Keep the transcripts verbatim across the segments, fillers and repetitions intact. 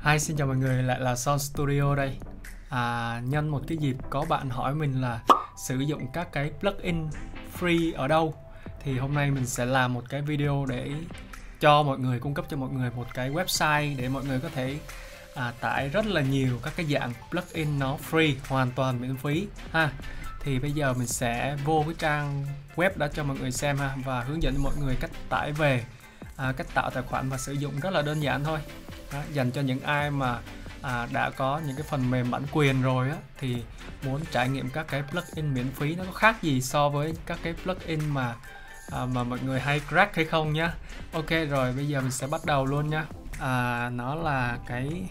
Hi, xin chào mọi người, lại là Son Studio đây. À, nhân một cái dịp có bạn hỏi mình là sử dụng các cái plugin free ở đâu, thì hôm nay mình sẽ làm một cái video để cho mọi người, cung cấp cho mọi người một cái website để mọi người có thể à, tải rất là nhiều các cái dạng plugin nó free, hoàn toàn miễn phí ha. Thì bây giờ mình sẽ vô cái trang web đó cho mọi người xem ha, và hướng dẫn mọi người cách tải về, à, cách tạo tài khoản và sử dụng rất là đơn giản thôi. Đó, dành cho những ai mà à, đã có những cái phần mềm bản quyền rồi á, thì muốn trải nghiệm các cái plugin miễn phí nó có khác gì so với các cái plugin mà à, mà mọi người hay crack hay không nhá. Ok rồi, bây giờ mình sẽ bắt đầu luôn nhá. À, nó là cái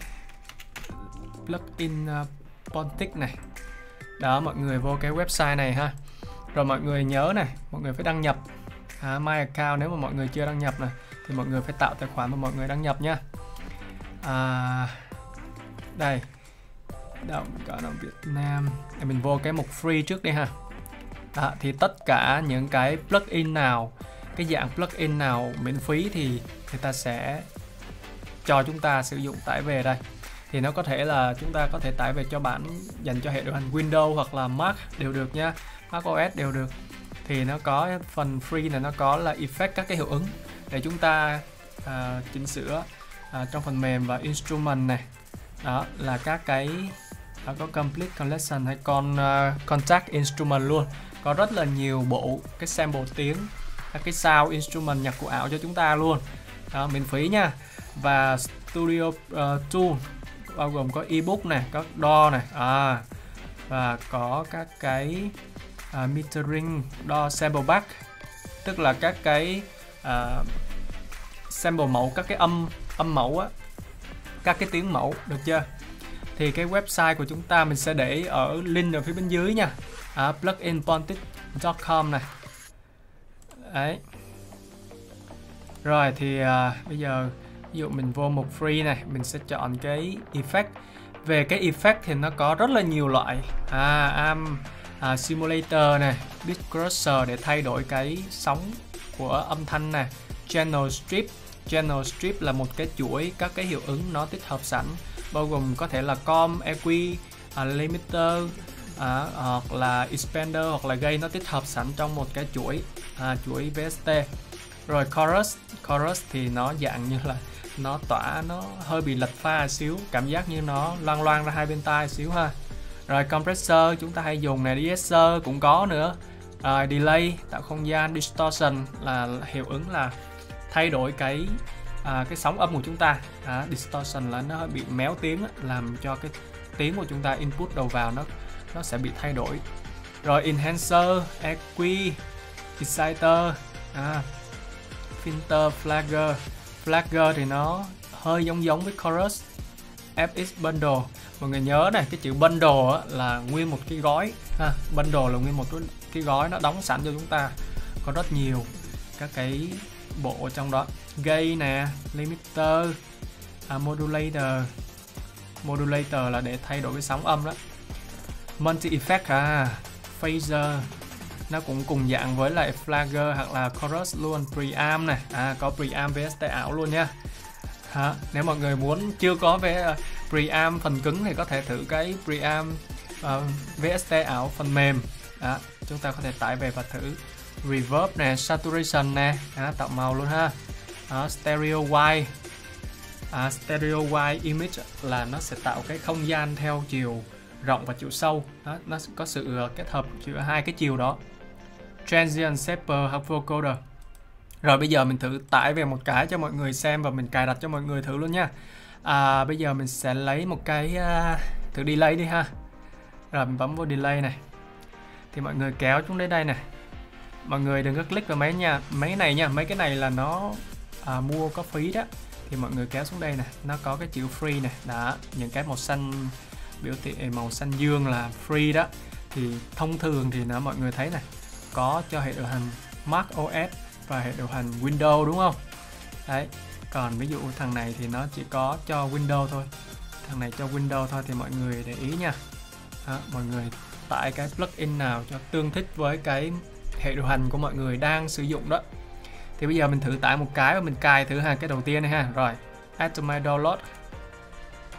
plugin uh, Pontic này. Đó, mọi người vô cái website này ha. Rồi mọi người nhớ này, mọi người phải đăng nhập à, My Account. Nếu mà mọi người chưa đăng nhập này thì mọi người phải tạo tài khoản và mọi người đăng nhập nha. À, đây động có động Việt Nam để mình vô cái mục free trước đi ha. Đó, thì tất cả những cái plugin nào, cái dạng plugin nào miễn phí thì người ta sẽ cho chúng ta sử dụng tải về đây. Thì nó có thể là chúng ta có thể tải về cho bản dành cho hệ điều hành Windows hoặc là Mac đều được nha, Mac ô ét đều được. Thì nó có phần free này, nó có là effect, các cái hiệu ứng để chúng ta à, chỉnh sửa À, trong phần mềm và instrument này. Đó là các cái đó, có complete collection hay con uh, contact instrument luôn, có rất là nhiều bộ cái sample tiếng, các cái sound instrument, nhạc cụ ảo cho chúng ta luôn. Đó, miễn phí nha. Và studio uh, tool bao gồm có ebook này, có đo này, à, và có các cái uh, metering, đo sample back, tức là các cái uh, sample mẫu, các cái âm âm mẫu á, các cái tiếng mẫu, được chưa? Thì cái website của chúng ta mình sẽ để ở link ở phía bên dưới nha, à, plugin pontic chấm com này. Đấy. Rồi thì à, bây giờ ví dụ mình vô mục free này, mình sẽ chọn cái effect. Về cái effect thì nó có rất là nhiều loại. À, am à, simulator này, beat crusher để thay đổi cái sóng của âm thanh này, channel strip. Channel strip là một cái chuỗi các cái hiệu ứng nó tích hợp sẵn, bao gồm có thể là com, e quy, à, limiter, à, hoặc là expander hoặc là gain, nó tích hợp sẵn trong một cái chuỗi à, chuỗi vê ét tê. Rồi chorus, chorus thì nó dạng như là nó tỏa, nó hơi bị lệch pha xíu, cảm giác như nó loang loang ra hai bên tai xíu ha. Rồi compressor chúng ta hay dùng này, de-esser cũng có nữa. Rồi delay tạo không gian, distortion là hiệu ứng là thay đổi cái à, cái sóng âm của chúng ta. À, distortion là nó bị méo tiếng, làm cho cái tiếng của chúng ta input đầu vào nó nó sẽ bị thay đổi. Rồi enhancer, e quy, exciter, à, filter, flagger. Flagger thì nó hơi giống giống với chorus. ép ích bundle, mọi người nhớ này, cái chữ bundle là nguyên một cái gói ha. Bundle là nguyên một cái gói nó đóng sẵn cho chúng ta, có rất nhiều các cái bộ ở trong đó. Gain nè, limiter, à, modulator. Modulator là để thay đổi cái sóng âm đó. Multi effect, à, phaser, nó cũng cùng dạng với lại flagger hoặc là chorus luôn. Preamp này, à, có preamp vê ét tê ảo luôn nha. Hả? Nếu mọi người muốn chưa có về preamp phần cứng thì có thể thử cái preamp uh, vê ét tê ảo phần mềm. Đó, chúng ta có thể tải về và thử. Reverb nè, saturation nè, à, tạo màu luôn ha. Đó, stereo wide, à, stereo wide image là nó sẽ tạo cái không gian theo chiều rộng và chiều sâu. Đó, nó có sự kết hợp giữa hai cái chiều đó. Transient shaper hoặc vocoder. Rồi bây giờ mình thử tải về một cái cho mọi người xem và mình cài đặt cho mọi người thử luôn nha. À, bây giờ mình sẽ lấy một cái uh, thử delay đi ha. Rồi mình bấm vô delay này, thì mọi người kéo xuống đến đây này. Mọi người đừng có click vào mấy nha, mấy này nha, mấy cái này là nó à, mua có phí đó. Thì mọi người kéo xuống đây nè, nó có cái chữ free này, đó, những cái màu xanh biểu thị màu xanh dương là free đó. Thì thông thường thì nó mọi người thấy này, có cho hệ điều hành Mac ô ét và hệ điều hành Windows đúng không? Đấy, còn ví dụ thằng này thì nó chỉ có cho Windows thôi. Thằng này cho Windows thôi thì mọi người để ý nha. Đó, mọi người tải cái plugin nào cho tương thích với cái hệ điều hành của mọi người đang sử dụng đó. Thì bây giờ mình thử tải một cái và mình cài thử ha, cái đầu tiên này ha. Rồi, add to my download.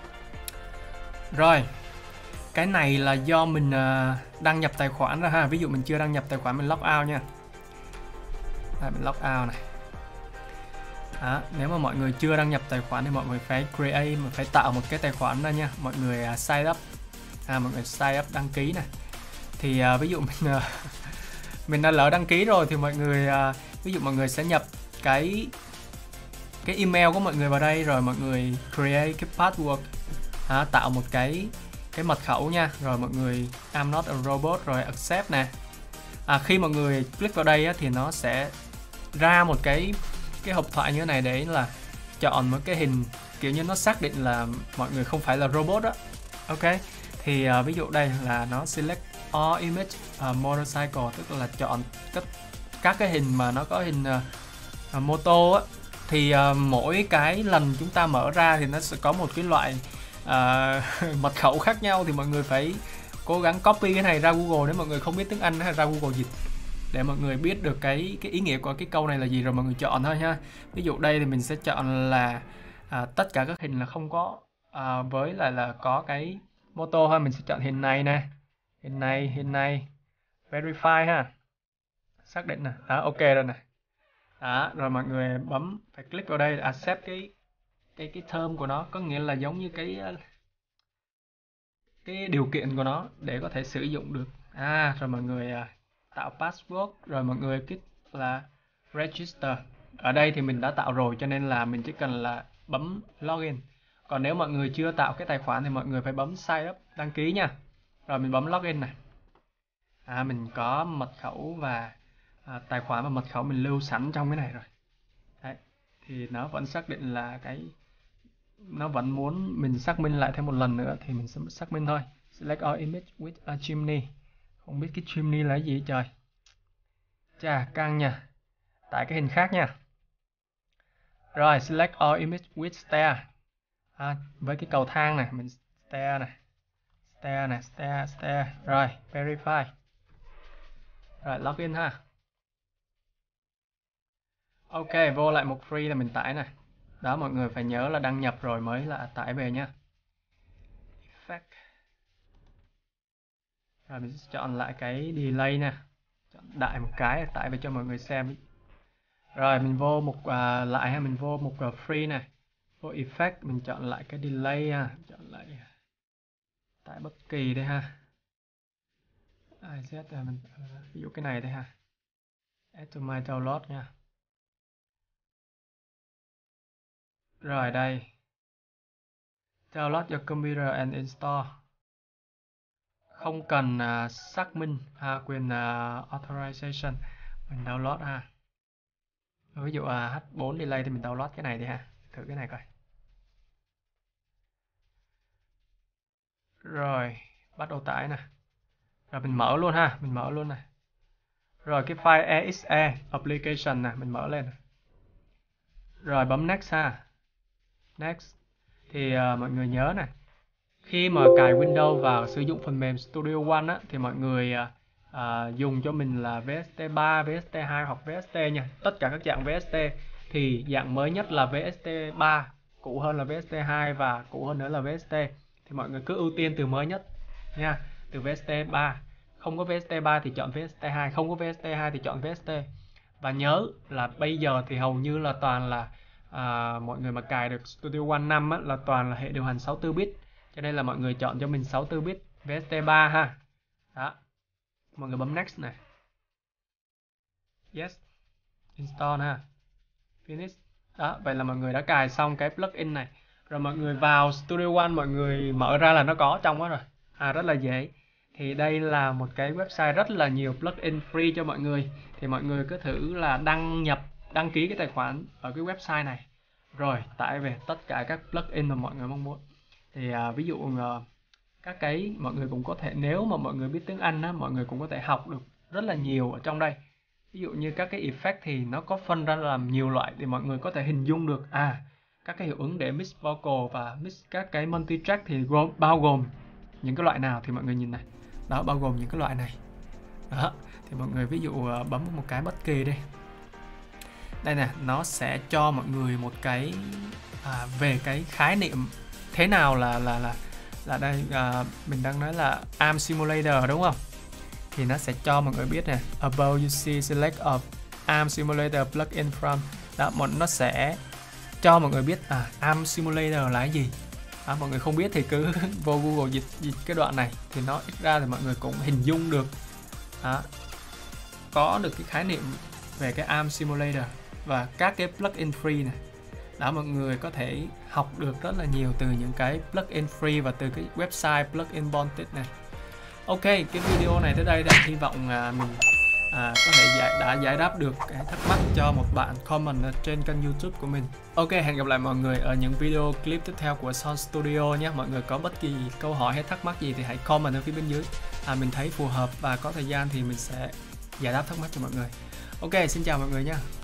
Rồi, cái này là do mình uh, đăng nhập tài khoản ra ha. Ví dụ mình chưa đăng nhập tài khoản, mình log out nha. Đây, mình log out này. Đó, nếu mà mọi người chưa đăng nhập tài khoản thì mọi người phải create, mình phải tạo một cái tài khoản ra nha. Mọi người uh, sign up, à, mọi người sign up đăng ký này. Thì uh, ví dụ mình uh, mình đã lỡ đăng ký rồi thì mọi người uh, ví dụ mọi người sẽ nhập cái cái email của mọi người vào đây, rồi mọi người create cái password, à, tạo một cái cái mật khẩu nha, rồi mọi người I'm not a robot rồi accept nè. À, khi mọi người click vào đây á, thì nó sẽ ra một cái cái hộp thoại như thế này để là chọn một cái hình kiểu như nó xác định là mọi người không phải là robot đó. Ok, thì uh, ví dụ đây là nó select all image uh, motorcycle, tức là chọn các các cái hình mà nó có hình uh, uh, mô tô á. Thì uh, mỗi cái lần chúng ta mở ra thì nó sẽ có một cái loại uh, mật khẩu khác nhau, thì mọi người phải cố gắng copy cái này ra Google nếu mọi người không biết tiếng Anh, hay ra Google dịch để mọi người biết được cái cái ý nghĩa của cái câu này là gì, rồi mọi người chọn thôi ha. Ví dụ đây thì mình sẽ chọn là à, tất cả các hình là không có à, với lại là có cái mô tô ha. Mình sẽ chọn hình này nè, hình này, hình này, verify ha, xác định nè. Đó, ok rồi nè. Đó, rồi mọi người bấm phải click vào đây accept cái cái cái term của nó, có nghĩa là giống như cái cái điều kiện của nó để có thể sử dụng được. À, rồi mọi người à, tạo password, rồi mọi người kích là register. Ở đây thì mình đã tạo rồi cho nên là mình chỉ cần là bấm login. Còn nếu mọi người chưa tạo cái tài khoản thì mọi người phải bấm sign up, đăng ký nha. Rồi mình bấm login này. À, mình có mật khẩu và à, tài khoản và mật khẩu mình lưu sẵn trong cái này rồi. Đấy, thì nó vẫn xác định là cái nó vẫn muốn mình xác minh lại thêm một lần nữa thì mình sẽ xác minh thôi. Select all image with a chimney. Không biết cái chimney là gì trời. Chà, căng nha. Tại cái hình khác nha. Rồi, select all image with stair. À, với cái cầu thang này, mình stair này. Stair này, stair, stair. Rồi, verify. Rồi, login ha. Ok, vô lại một free là mình tải này. Đó, mọi người phải nhớ là đăng nhập rồi mới là tải về nha. Effect. Rồi mình sẽ chọn lại cái delay nè, chọn đại một cái tải về cho mọi người xem. Rồi mình vô mục uh, lại ha, mình vô mục uh, free này, vô effect mình chọn lại cái delay ha, chọn lại tải bất kỳ đây ha. I Z mình uh, ví dụ cái này đây ha, add to my download nha. Rồi đây, download your computer and install. Không cần uh, xác minh à, quyền uh, authorization, mình download ha. Ví dụ uh, H bốn delay thì mình download cái này đi ha, thử cái này coi. Rồi bắt đầu tải nè, rồi mình mở luôn ha, mình mở luôn này. Rồi cái file e ích e application nè, mình mở lên. Rồi bấm next ha, next. Thì uh, mọi người nhớ này, khi mà cài Windows vào sử dụng phần mềm Studio One á, thì mọi người uh, uh, dùng cho mình là vê ét tê ba, vê ét tê hai hoặc vê ét tê nha. Tất cả các dạng vê ét tê thì dạng mới nhất là vê ét tê ba, cũ hơn là vê ét tê hai và cũ hơn nữa là vê ét tê. Thì mọi người cứ ưu tiên từ mới nhất nha, từ vê ét tê ba. Không có vê ét tê ba thì chọn vê ét tê hai, không có vê ét tê hai thì chọn vê ét tê. Và nhớ là bây giờ thì hầu như là toàn là à, mọi người mà cài được Studio One năm á, là toàn là hệ điều hành sáu mươi tư bit. Cho nên là mọi người chọn cho mình sáu mươi tư bit vê ét tê ba ha. Đó. Mọi người bấm next này. Yes. Install ha. Finish. Đó, vậy là mọi người đã cài xong cái plugin này. Rồi mọi người vào Studio One, mọi người mở ra là nó có trong đó rồi. À, rất là dễ. Thì đây là một cái website rất là nhiều plugin free cho mọi người. Thì mọi người cứ thử là đăng nhập, đăng ký cái tài khoản ở cái website này. Rồi tải về tất cả các plugin mà mọi người mong muốn. Thì à, ví dụ uh, các cái mọi người cũng có thể, nếu mà mọi người biết tiếng Anh á, mọi người cũng có thể học được rất là nhiều ở trong đây. Ví dụ như các cái effect thì nó có phân ra làm nhiều loại, thì mọi người có thể hình dung được à các cái hiệu ứng để mix vocal và mix các cái multi track thì gồm, bao gồm những cái loại nào. Thì mọi người nhìn này, đó, bao gồm những cái loại này. Đó, thì mọi người ví dụ uh, bấm một cái bất kỳ đi, đây nè, nó sẽ cho mọi người một cái à, về cái khái niệm thế nào là là là là đây à, mình đang nói là a em Simulator đúng không? Thì nó sẽ cho mọi người biết nè, above you see select of a em Simulator plugin from. Đó, nó sẽ cho mọi người biết à a em Simulator là cái gì. À, mọi người không biết thì cứ vô Google dịch, dịch cái đoạn này thì nó ít ra thì mọi người cũng hình dung được, à, có được cái khái niệm về cái a em Simulator và các cái plugin free này. Đó, mọi người có thể học được rất là nhiều từ những cái plugin free và từ cái website Plugin Bonded này. Ok, cái video này tới đây đã hy vọng à, mình à, có thể giải, đã giải đáp được cái thắc mắc cho một bạn comment ở trên kênh YouTube của mình. Ok, hẹn gặp lại mọi người ở những video clip tiếp theo của Sound Studio nhé. Mọi người có bất kỳ câu hỏi hay thắc mắc gì thì hãy comment ở phía bên dưới. À, mình thấy phù hợp và có thời gian thì mình sẽ giải đáp thắc mắc cho mọi người. Ok, xin chào mọi người nha.